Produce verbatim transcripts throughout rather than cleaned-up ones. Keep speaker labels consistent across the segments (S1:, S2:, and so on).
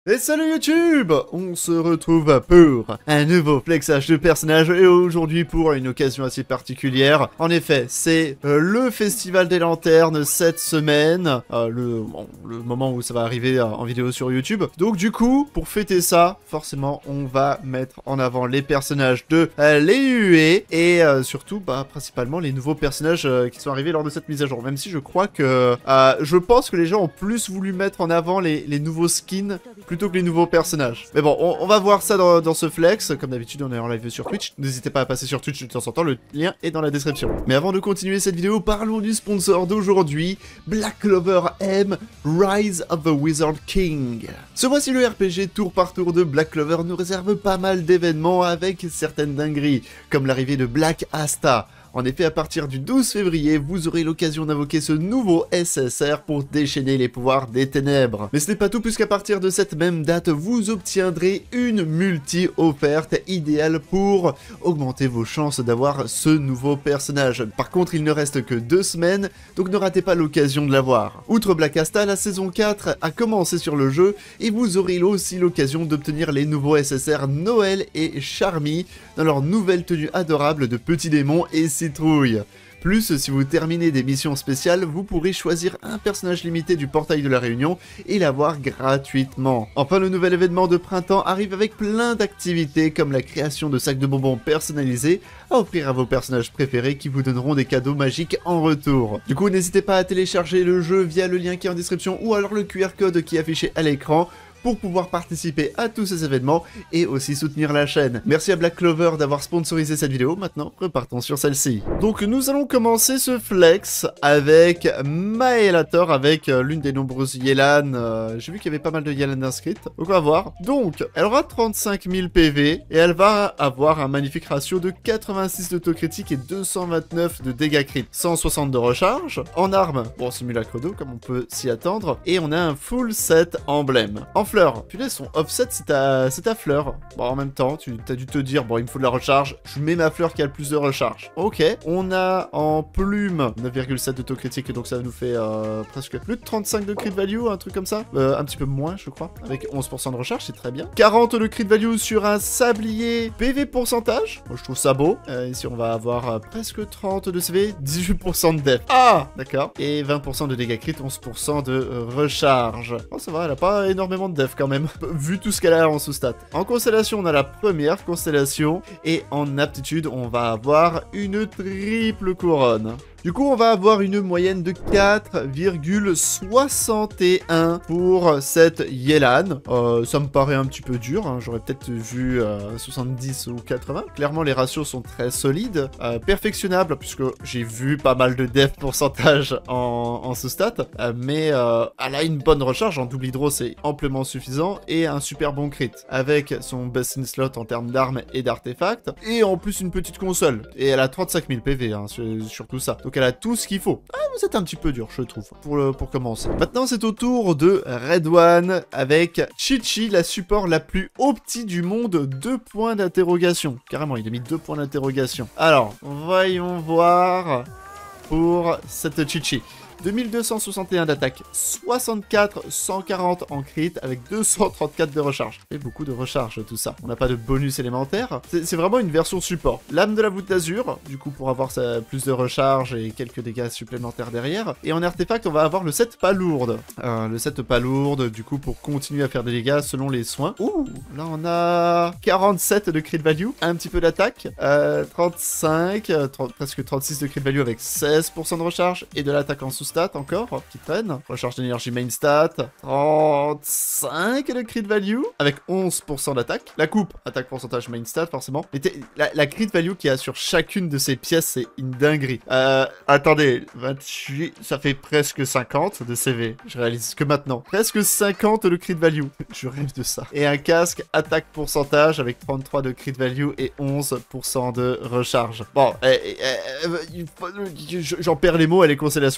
S1: Et salut YouTube! On se retrouve pour un nouveau flexage de personnages et aujourd'hui pour une occasion assez particulière. En effet, c'est euh, le Festival des Lanternes cette semaine, euh, le, bon, le moment où ça va arriver euh, en vidéo sur YouTube. Donc du coup, pour fêter ça, forcément, on va mettre en avant les personnages de euh, les U E et euh, surtout, bah, principalement les nouveaux personnages euh, qui sont arrivés lors de cette mise à jour. Même si je crois que, euh, je pense que les gens ont plus voulu mettre en avant les, les nouveaux skins plutôt que les nouveaux personnages. Mais bon, on, on va voir ça dans, dans ce flex. Comme d'habitude, on est en live sur Twitch. N'hésitez pas à passer sur Twitch de temps en temps, le lien est dans la description. Mais avant de continuer cette vidéo, parlons du sponsor d'aujourd'hui, Black Clover M, Rise of the Wizard King. Ce mois-ci, le R P G tour par tour de Black Clover nous réserve pas mal d'événements avec certaines dingueries, comme l'arrivée de Black Asta. En effet, à partir du douze février, vous aurez l'occasion d'invoquer ce nouveau S S R pour déchaîner les pouvoirs des ténèbres. Mais ce n'est pas tout, puisqu'à partir de cette même date, vous obtiendrez une multi offerte idéale pour augmenter vos chances d'avoir ce nouveau personnage. Par contre, il ne reste que deux semaines, donc ne ratez pas l'occasion de l'avoir. Outre Black Asta, la saison quatre a commencé sur le jeu, et vous aurez aussi l'occasion d'obtenir les nouveaux S S R Noël et Charmy dans leur nouvelle tenue adorable de petits démons et citrouille. Plus, si vous terminez des missions spéciales, vous pourrez choisir un personnage limité du portail de la Réunion et l'avoir gratuitement. Enfin, le nouvel événement de printemps arrive avec plein d'activités comme la création de sacs de bonbons personnalisés à offrir à vos personnages préférés qui vous donneront des cadeaux magiques en retour. Du coup, n'hésitez pas à télécharger le jeu via le lien qui est en description ou alors le Q R code qui est affiché à l'écran pour pouvoir participer à tous ces événements et aussi soutenir la chaîne. Merci à Black Clover d'avoir sponsorisé cette vidéo. Maintenant, repartons sur celle-ci. Donc, nous allons commencer ce flex avec Maelator, avec euh, l'une des nombreuses Yelan. Euh, J'ai vu qu'il y avait pas mal de Yelan inscrites. Donc, on va voir. Donc, elle aura trente-cinq mille P V et elle va avoir un magnifique ratio de quatre-vingt-six d'autocritique et deux cent vingt-neuf de dégâts crit. cent soixante de recharge. En arme, bon, simulacre d'eau, comme on peut s'y attendre. Et on a un full set emblème. En fleur. Punaise, son offset, c'est ta... c'est ta fleur. Bon, en même temps, tu as dû te dire, bon, il me faut de la recharge. Je mets ma fleur qui a le plus de recharge. Ok. On a en plume neuf virgule sept d'autocritique, donc ça nous fait euh, presque plus de trente-cinq de crit value, un truc comme ça. Euh, un petit peu moins, je crois. Avec onze pour cent de recharge, c'est très bien. quarante de crit value sur un sablier. P V pourcentage. Moi, je trouve ça beau. Euh, ici, on va avoir euh, presque trente de C V. dix-huit pour cent de def. Ah, d'accord. Et vingt pour cent de dégâts crit, onze pour cent de euh, recharge. Oh, ça va, elle a pas énormément de def quand même, vu tout ce qu'elle a en sous-stat. En constellation, on a la première constellation, et en aptitude, on va avoir une triple couronne. Du coup, on va avoir une moyenne de quatre virgule soixante et un pour cette Yelan. Euh, ça me paraît un petit peu dur, hein. J'aurais peut-être vu euh, soixante-dix ou quatre-vingts. Clairement, les ratios sont très solides. Euh, perfectionnable, puisque j'ai vu pas mal de def pourcentage en, en sous-stat. Euh, mais euh, elle a une bonne recharge. En double hydro, c'est amplement suffisant. Et un super bon crit. Avec son best in slot en termes d'armes et d'artefacts. Et en plus, une petite console. Et elle a trente-cinq mille P V, hein, sur, sur tout ça. Donc elle a tout ce qu'il faut. Ah, vous êtes un petit peu dur, je trouve, pour, le, pour commencer. Maintenant, c'est au tour de Red One avec Chi-Chi, la support la plus opti du monde. Deux points d'interrogation. Carrément, il a mis deux points d'interrogation. Alors, voyons voir pour cette Chi-Chi. deux mille deux cent soixante et un d'attaque, soixante-quatre cent quarante en crit avec deux cent trente-quatre de recharge. Et beaucoup de recharge tout ça. On n'a pas de bonus élémentaire. C'est vraiment une version support. Lame de la voûte d'azur, du coup pour avoir sa, plus de recharge et quelques dégâts supplémentaires derrière. Et en artefact, on va avoir le set pas lourde. Euh, le set pas lourde, du coup pour continuer à faire des dégâts selon les soins. Ouh, là on a quarante-sept de crit value, un petit peu d'attaque, euh, trente-cinq, trente, presque trente-six de crit value avec seize pour cent de recharge et de l'attaque en sous stat encore, qui traîne. Recharge d'énergie main stat, trente-cinq de crit value, avec onze pour cent d'attaque. La coupe, attaque pourcentage main stat, forcément. Mais la, la crit value qu'il y a sur chacune de ces pièces, c'est une dinguerie. Euh, attendez, vingt-huit, ça fait presque cinquante de C V. Je réalise que maintenant. Presque cinquante de crit value. Je rêve de ça. Et un casque, attaque pourcentage, avec trente-trois de crit value et onze pour cent de recharge. Bon, eh, eh, eh, j'en perds les mots, elle est constellation six.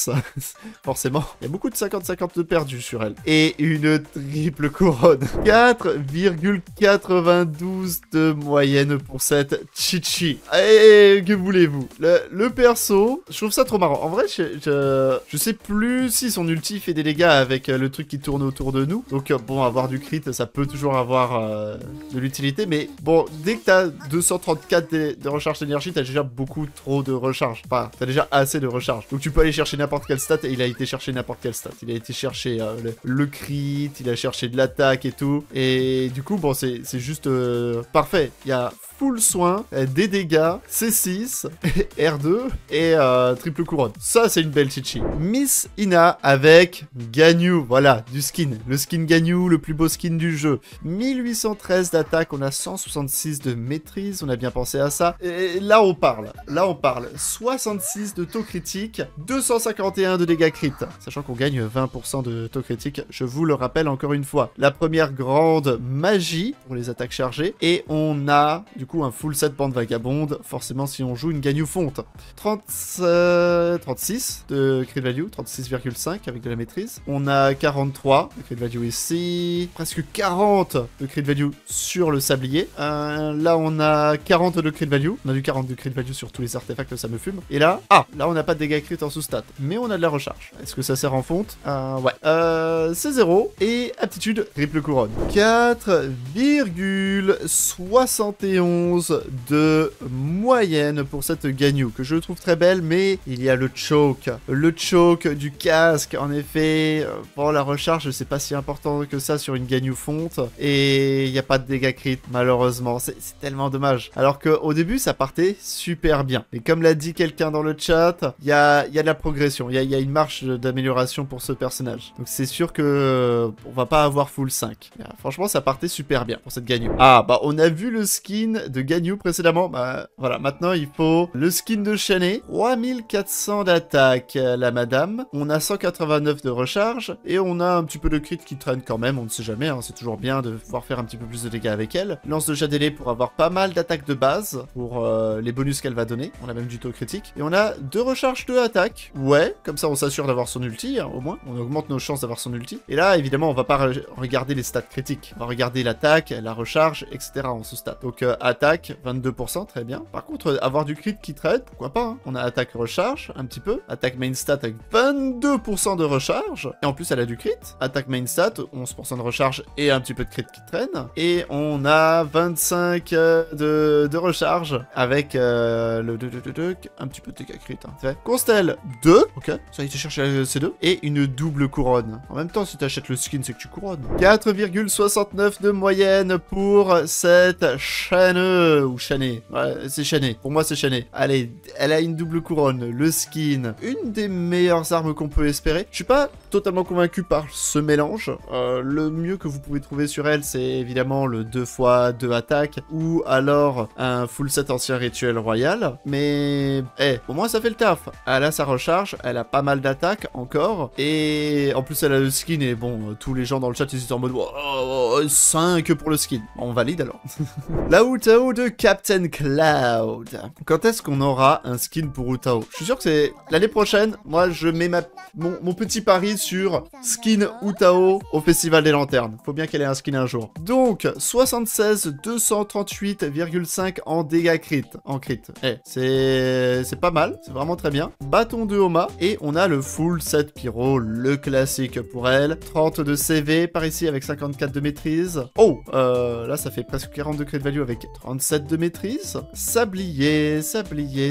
S1: max. Forcément, il y a beaucoup de cinquante cinquante de perdu sur elle. Et une triple couronne. quatre virgule quatre-vingt-douze de moyenne pour cette Chi-Chi. Et que voulez-vous? le, le perso, je trouve ça trop marrant. En vrai, je, je, je sais plus si son ulti fait des dégâts avec le truc qui tourne autour de nous. Donc bon, avoir du crit, ça peut toujours avoir euh, de l'utilité. Mais bon, dès que t'as deux cent trente-quatre de, de recharge d'énergie, t'as déjà beaucoup trop de recharge. Enfin, t'as déjà assez de recharge. Donc tu peux aller chercher n'importe quelle stat, et il a été chercher n'importe quelle stat. Il a été chercher euh, le, le crit, il a cherché de l'attaque et tout. Et du coup, bon, c'est juste euh, parfait. Il y a full soin, des dégâts, C six, R deux et euh, triple couronne. Ça, c'est une belle Chi-Chi. Miss Ina avec Ganyu. Voilà, du skin. Le skin Ganyu, le plus beau skin du jeu. mille huit cent treize d'attaque, on a cent soixante-six de maîtrise, on a bien pensé à ça. Et là, on parle. Là, on parle. soixante-six de taux critique, deux cent cinquante et un de dégâts crit. Sachant qu'on gagne vingt pour cent de taux critique, je vous le rappelle encore une fois. La première grande magie pour les attaques chargées. Et on a, du coup, un full set bande vagabonde, forcément si on joue une Ganyu fonte. trente, euh, trente-six de crit value, trente-six virgule cinq avec de la maîtrise. On a quarante-trois de crit value ici, presque quarante de crit value sur le sablier. Euh, là on a quarante de crit value, on a du quarante de crit value sur tous les artefacts, ça me fume. Et là, ah, là on n'a pas de dégâts crit en sous-stat, mais on a de la recharge. Est-ce que ça sert en fonte? euh, Ouais. Euh, c'est zéro, et aptitude, triple couronne. quatre virgule soixante et onze de moyenne pour cette Ganyu, que je trouve très belle, mais il y a le choke. Le choke du casque, en effet. Euh, bon, la recharge, c'est pas si important que ça sur une Ganyu fonte, et il n'y a pas de dégâts crit, malheureusement. C'est tellement dommage. Alors qu'au début, ça partait super bien. Et comme l'a dit quelqu'un dans le chat, il y a, y a de la progression, il y a, y a une marche d'amélioration pour ce personnage. Donc c'est sûr que euh, on va pas avoir full cinq. Mais, franchement, ça partait super bien pour cette Ganyu. Ah, bah on a vu le skin de Ganyu précédemment, bah voilà, maintenant il faut le skin de Shanae. trois mille quatre cents d'attaque, la madame. On a cent quatre-vingt-neuf de recharge, et on a un petit peu de crit qui traîne quand même, on ne sait jamais, hein, c'est toujours bien de pouvoir faire un petit peu plus de dégâts avec elle. Lance de Jadele pour avoir pas mal d'attaques de base, pour euh, les bonus qu'elle va donner. On a même du taux critique. Et on a deux recharges de attaque. Ouais, comme ça on s'assure d'avoir son ulti, hein, au moins. On augmente nos chances d'avoir son ulti. Et là, évidemment, on va pas re regarder les stats critiques. On va regarder l'attaque, la recharge, et cetera en sous-stat. Donc euh, attaque, vingt-deux pour cent, très bien. Par contre, avoir du crit qui traite, pourquoi pas, hein. On a attaque recharge, un petit peu. Attaque main stat avec vingt-deux pour cent de recharge. Et en plus, elle a du crit. Attaque main stat, onze pour cent de recharge et un petit peu de crit qui traîne. Et on a vingt-cinq euh, de, de recharge avec euh, le deux, deux, deux, deux, un petit peu de dégâts crit. Hein. Constel deux, ok, ça y est, tu cherches ces deux. Et une double couronne. En même temps, si tu achètes le skin, c'est que tu couronnes. quatre virgule soixante-neuf de moyenne pour cette Shanae, ou Shanae. Ouais, c'est Shanae. Pour moi, c'est Shanae. Allez, elle a une double couronne, le skin, une des meilleures armes qu'on peut espérer. Je suis pas totalement convaincu par ce mélange. Euh, le mieux que vous pouvez trouver sur elle, c'est évidemment le deux fois deux attaques, ou alors un full set ancien rituel royal. Mais, eh, au moins ça fait le taf. Elle a sa recharge, elle a pas mal d'attaques encore, et en plus elle a le skin, et bon, tous les gens dans le chat, ils étaient en mode oh, oh, oh, cinq pour le skin. On valide alors. La Utao de Captain Cloud. Quand est-ce qu'on aura un skin pour Utao? Je suis sûr que c'est l'année prochaine. Moi, je mets ma... mon, mon petit pari sur skin Utao au Festival des Lanternes. Faut bien qu'elle ait un skin un jour. Donc, soixante-seize deux cent trente-huit virgule cinq en dégâts crit. En crit. Eh, c'est c'est pas mal. C'est vraiment très bien. Bâton de Homa. Et on a le full set pyro, le classique pour elle. trente de C V par ici avec cinquante-quatre de maîtrise. Oh, euh, là, ça fait presque quarante de crit value avec trente-sept de maîtrise. Sablier, sablier,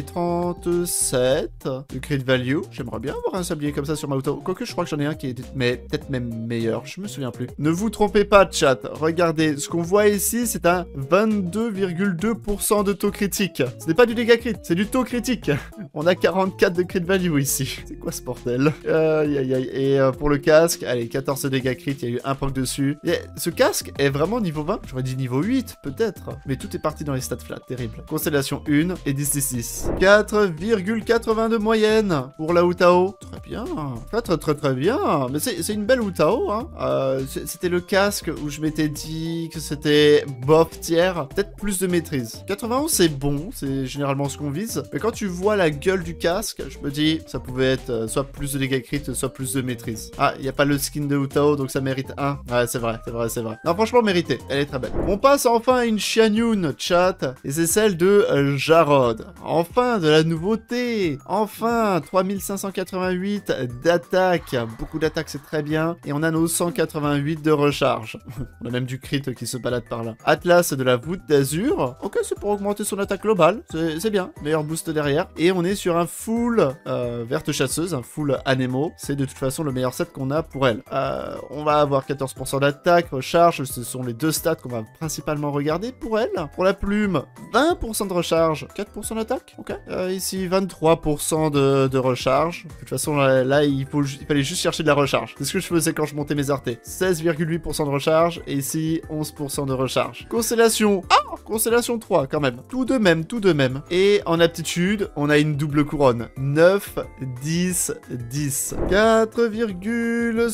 S1: trente-sept de crit value. J'aimerais bien avoir un sablier comme ça sur ma Utao. Quoique, je crois que j'en ai un qui est mais peut-être même meilleur. Je me souviens plus. Ne vous trompez pas, chat. Regardez, ce qu'on voit ici, c'est un vingt-deux virgule deux pour cent de taux critique. Ce n'est pas du dégât crit, c'est du taux critique. On a quarante-quatre de crit value ici. C'est quoi ce bordel? Aïe, aïe, aïe. Et euh, pour le casque, allez, quatorze de dégâts crit. Il y a eu un proc dessus. Et ce casque est vraiment niveau vingt. J'aurais dit niveau huit, peut-être. Mais tout est parti dans les stats flat. Terrible. Constellation un et dix dix six. quatre virgule quatre-vingts de moyenne pour la Utao. Très bien. Très, très, très, très bien. bien. Mais c'est une belle Utao, hein. Euh, c'était le casque où je m'étais dit que c'était bof tiers. Peut-être plus de maîtrise. quatre-vingt-onze, c'est bon. C'est généralement ce qu'on vise. Mais quand tu vois la gueule du casque, je me dis, ça pouvait être euh, soit plus de dégâts crit, soit plus de maîtrise. Ah, il n'y a pas le skin de Utao, donc ça mérite un. Ouais, c'est vrai, c'est vrai, c'est vrai. Non, franchement, mérité. Elle est très belle. On passe enfin à une Xianyun, chat. Et c'est celle de euh, Jarod. Enfin, de la nouveauté. Enfin, trois mille cinq cent quatre-vingt-huit d'attaque. Beaucoup d'attaque, c'est très bien. Et on a nos cent quatre-vingt-huit de recharge. On a même du crit qui se balade par là. Atlas de la voûte d'Azur. Ok, c'est pour augmenter son attaque globale. C'est bien. Meilleur boost derrière. Et on est sur un full euh, verte chasseuse, un full Anemo. C'est de toute façon le meilleur set qu'on a pour elle. Euh, on va avoir quatorze pour cent d'attaque, recharge. Ce sont les deux stats qu'on va principalement regarder pour elle. Pour la plume, vingt pour cent de recharge, quatre pour cent d'attaque. Ok. Euh, ici, vingt-trois pour cent de, de recharge. De toute façon, là, là il, faut, il fallait juste chercher de la recharge. C'est ce que je faisais quand je montais mes artés. seize virgule huit pour cent de recharge. Et ici, onze pour cent de recharge. Constellation. Ah, Constellation trois, quand même. Tout de même, tout de même. Et en aptitude, on a une double couronne. neuf, dix, dix. quatre virgule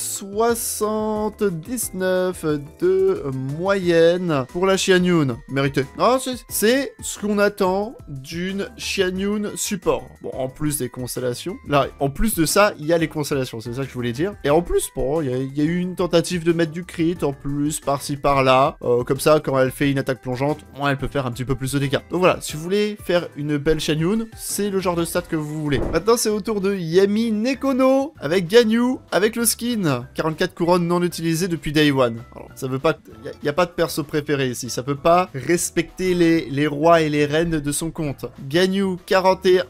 S1: soixante-dix-neuf de moyenne pour la Xianyun. Mérité. Ah, c'est ce qu'on attend d'une Xianyun support. Bon, en plus des constellations. Là, en plus de ça, il y a les constellations. C'est ça que je voulais dire. Et en plus, bon, il y, y a eu une tentative de mettre du crit en plus, par-ci, par-là. Euh, comme ça, quand elle fait une attaque plongeante, bon, elle peut faire un petit peu plus de dégâts. Donc voilà, si vous voulez faire une belle Xianyun, c'est le genre de stat que vous voulez. Maintenant, c'est au tour de Yami Nekono avec Ganyu, avec le skin. quarante-quatre couronnes non utilisées depuis Day One. Alors, ça veut pas... Il n'y a, a pas de perso préféré ici. Ça peut pas respecter les, les rois et les reines de son compte. Ganyu, quarante et un...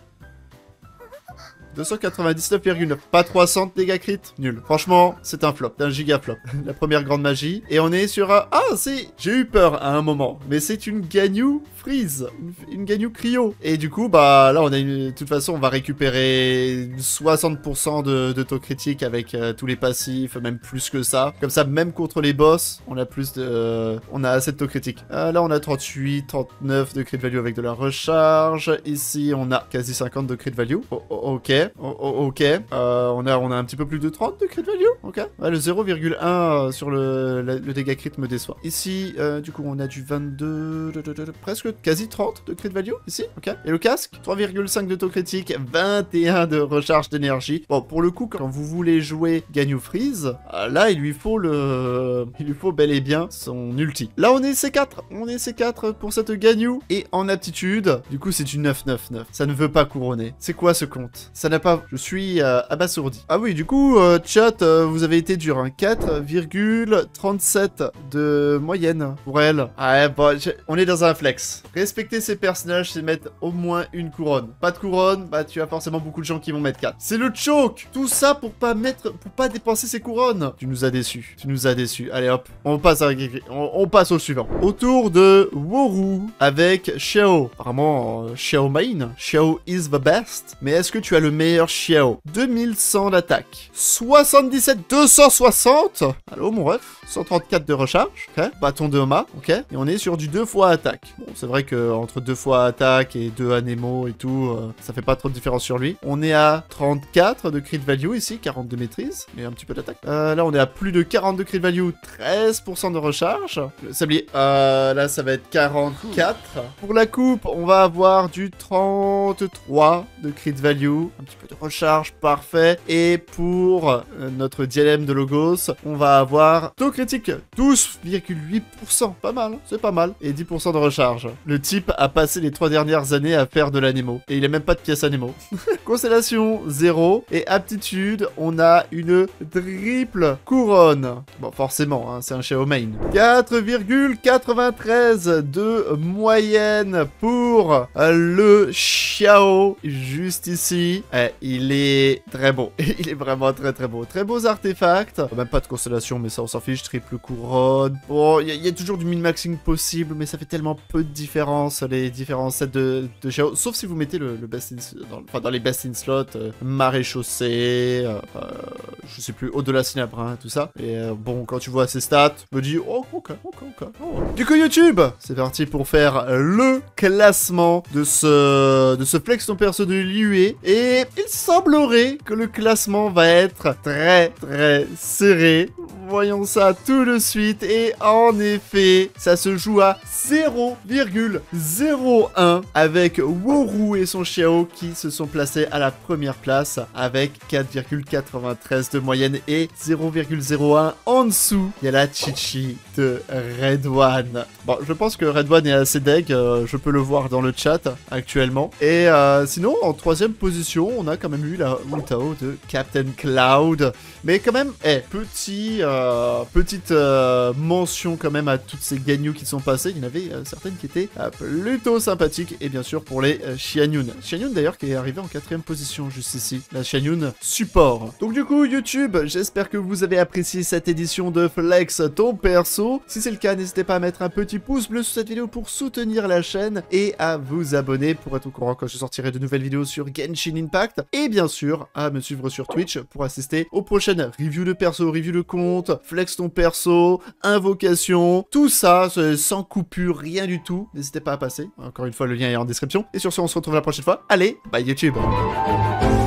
S1: deux cent quatre-vingt-dix-neuf virgule neuf. Pas trois cents dégâts crit. Nul. Franchement, c'est un flop. C'est un giga flop. La première grande magie. Et on est sur un... Ah, c'est... J'ai eu peur à un moment. Mais c'est une Ganyu Freeze. Une, une Ganyu Cryo. Et du coup, bah là, on a une... De toute façon, on va récupérer soixante pour cent de, de taux critique avec euh, tous les passifs. Même plus que ça. Comme ça, même contre les boss, on a plus de... Euh, on a assez de taux critique. Euh, là, on a trente-huit, trente-neuf de crit value avec de la recharge. Ici, on a quasi cinquante de crit value. Oh, oh, ok. Oh, oh, ok, euh, on, a, on a un petit peu plus de trente de crit value, ok. Ouais, le zéro virgule un euh, sur le, le, le dégât crit me déçoit. Ici, euh, du coup, on a du vingt-deux, de, de, de, de, presque quasi trente de crit value, ici, ok. Et le casque, trois virgule cinq de taux critique, vingt et un de recharge d'énergie. Bon, pour le coup, quand vous voulez jouer Ganyu Freeze, euh, là, il lui faut le... Il lui faut bel et bien son ulti. Là, on est C quatre, on est C quatre pour cette Ganyu. Et en aptitude, du coup, c'est du neuf neuf neuf. Ça ne veut pas couronner. C'est quoi ce compte? Ça n'a pas... Je suis euh, abasourdi. Ah oui, du coup, euh, chat, euh, vous avez été dur. Hein. quatre virgule trente-sept de moyenne pour elle. Ah, bon, je... on est dans un flex. Respecter ces personnages, c'est mettre au moins une couronne. Pas de couronne, bah tu as forcément beaucoup de gens qui vont mettre quatre. C'est le choke. Tout ça pour pas mettre, pour pas dépenser ses couronnes. Tu nous as déçus. Tu nous as déçus. Allez hop, on passe, à... on, on passe au suivant. Autour de Woru avec Xiao. Apparemment, euh, Xiao main. Xiao is the best. Mais est-ce que tu as le meilleur Xiao? deux mille cent d'attaque. soixante-dix-sept, deux cent soixante. Allô, mon ref. cent trente-quatre de recharge. Ok. Bâton de Homa. Ok. Et on est sur du deux fois attaque. Bon, c'est vrai que entre deux fois attaque et deux Anemo et tout, euh, ça fait pas trop de différence sur lui. On est à trente-quatre de crit value ici, quarante de maîtrise, et un petit peu d'attaque. Euh, là, on est à plus de quarante de crit value, treize pour cent de recharge. Le sablier. Euh, là, ça va être quarante-quatre. Pour la coupe, on va avoir du trente-trois de crit value. Un petit peu de recharge, parfait. Et pour euh, notre diadème de Logos, on va avoir taux critique douze virgule huit pour cent. Pas mal, c'est pas mal. Et dix pour cent de recharge. Le type a passé les trois dernières années à faire de l'anemo. Et il a même pas de pièce anemo. Constellation zéro. Et aptitude, on a une triple couronne. Bon, forcément, hein, c'est un Xiao main. quatre virgule quatre-vingt-treize de moyenne pour le Xiao. Juste ici. Eh, il est très beau. Il est vraiment très très beau. Très beaux artefacts. Même pas de constellation, mais ça on s'en fiche. Triple couronne. Bon, il y, y a toujours du min-maxing possible, mais ça fait tellement peu de différence, les différents sets de, de Xiao. Sauf si vous mettez le, le best in, dans, enfin, dans les best in slot, euh, maréchaussée, euh, euh, je sais plus, au-delà Cinabrin, tout ça. Et euh, bon, quand tu vois ces stats, je me dis, oh, ok, ok, ok. Oh. Du coup, YouTube, c'est parti pour faire le classement de ce, de ce flex ton perso de l'U E. Et il semblerait que le classement va être très très serré. Voyons ça tout de suite et en effet, ça se joue à zéro virgule zéro un avec Woru et son Xiao qui se sont placés à la première place avec quatre virgule quatre-vingt-treize de moyenne et zéro virgule zéro un en dessous. Il y a la Chichi de Red One. Bon, je pense que Red One est assez deg, euh, je peux le voir dans le chat actuellement. Et euh, sinon, en troisième position, on a quand même eu la Wu-Tao de Captain Cloud. Mais quand même, eh, petit... Euh, Euh, petite euh, mention quand même à toutes ces Ganyu qui sont passées. Il y en avait euh, certaines qui étaient euh, plutôt sympathiques. Et bien sûr pour les euh, Xianyun. Xianyun d'ailleurs qui est arrivé en quatrième position juste ici. La Xianyun support. Donc du coup YouTube, j'espère que vous avez apprécié cette édition de Flex ton perso. Si c'est le cas, n'hésitez pas à mettre un petit pouce bleu sous cette vidéo pour soutenir la chaîne. Et à vous abonner pour être au courant quand je sortirai de nouvelles vidéos sur Genshin Impact. Et bien sûr à me suivre sur Twitch pour assister aux prochaines reviews de perso, reviews de compte, flex ton perso, invocation, tout ça, sans coupure, rien du tout. N'hésitez pas à passer. Encore une fois, le lien est en description. Et sur ce, on se retrouve la prochaine fois. Allez, bye YouTube.